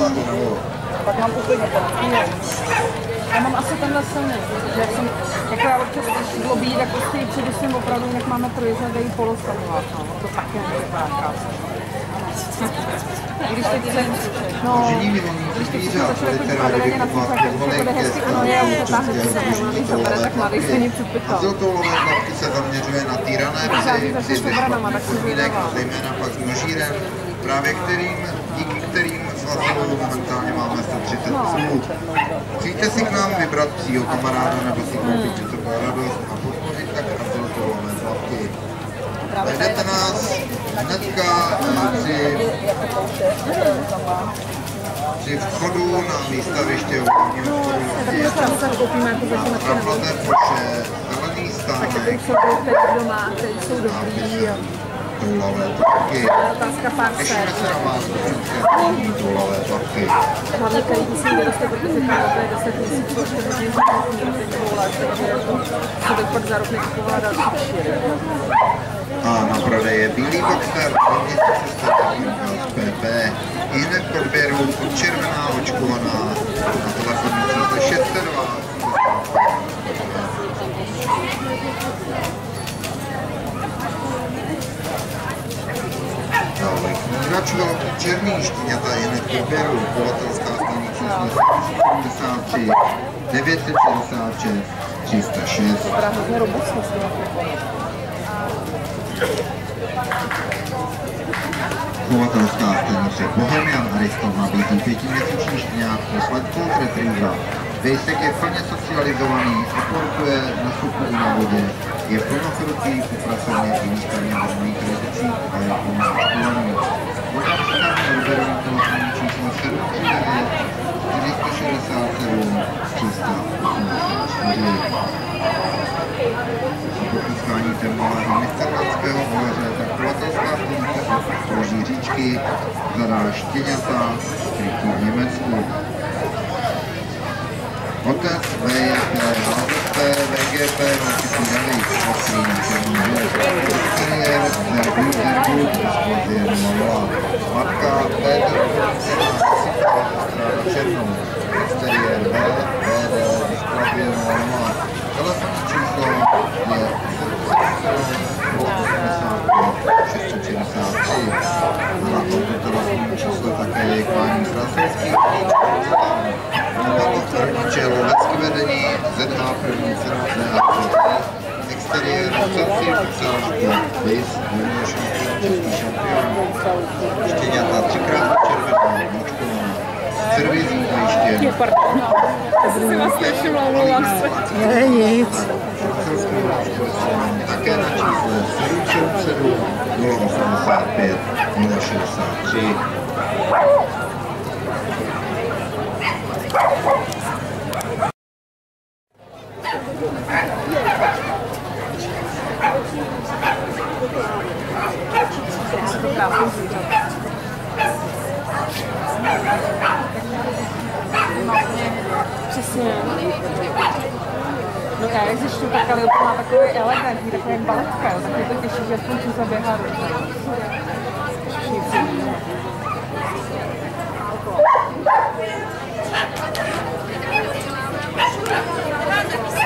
Pak mám úplně ten. Já mám asi tenhle silný, že jak já občas zlobí, tak prostě i především opravdu, jak máme trojřadej polostavovat, no, to taky nevypadá krásně. Když teď se, no, když teď se začne jako pravidelně na cíčák, tak to bude hezky unoje a už to táhne si se, když to bere, tak mladý se nic předpytal. Azyltoulové tlapky se zaměřuje na týrané psy, psy bez podmínek, zejména pak s množírem, právě díky kterým z azylu momentálně máme 130 psů. Přijďte si k nám vybrat psího kamaráda nebo si koupit časovou radost a podpořit tak azyltoulové tlapky. Najdete nás hnedka při vchodu na výstaviště u hlavního vchodu na Pravlaté ploše, zelený stánek, toulové tlapky. Těšíme se na vás, všechny toulové tlapky. Hlavně, který musí vyrostat, protože tam je 10 měsíců, ještě hodně zbytných 2 let, takže se to pak za rok nekupovala další šíry. A na prodej je bílý boxer, 2 měsíce starý z PP. I hned k odběru červená očkovaná na telefonní číslo 602. Dále knírač velký černý štíňata je hned k odběru, chovatelská stanice 73 966 306. Dobrá, hodně robustnost. Chovatelská stanice Bohemian Ariston nabízí 5měsíční štěňák pro sladkou retrievera. Vejsek je plně socializovaný, aportuje na suchu i na vodě, je plnokrutý, upracený i výstavně vodných rezicích a je plně očkovaný. Vodářská odběrový telefonní číslo 739 467 384. Pokud sháníte malého nechcerlandského hověře, tak chovatelská stanice položí říčky, zadá štěňata, krytí v Německu. Otec VJP, HZP, VGP, Velký David, ostrý na černý hůř, exteriér, Zerbu, Expozier 00, matka Petr, Ostráda Černou, exteriér VD, Expozier 00, telefonní číslo je 663. Na tomto telefonní číslo také je klání francouzských rodiče lovecky vedení, ZH první cena DH, exteriér, celcí, fixážku, vis, juniorský český šampion, štěňata 3x červená, močková, servisní zajištěn. Já jsem si vás nevšimla, omlouvám se. Ne, nic. Také na čísle 777 085 063. Přesně. No já, jak zjišťu, tak Kalilka má takový elegantní, takový jak baletka, jo, tak je to těžší, že aspoň si zaběhá dobře. Nic.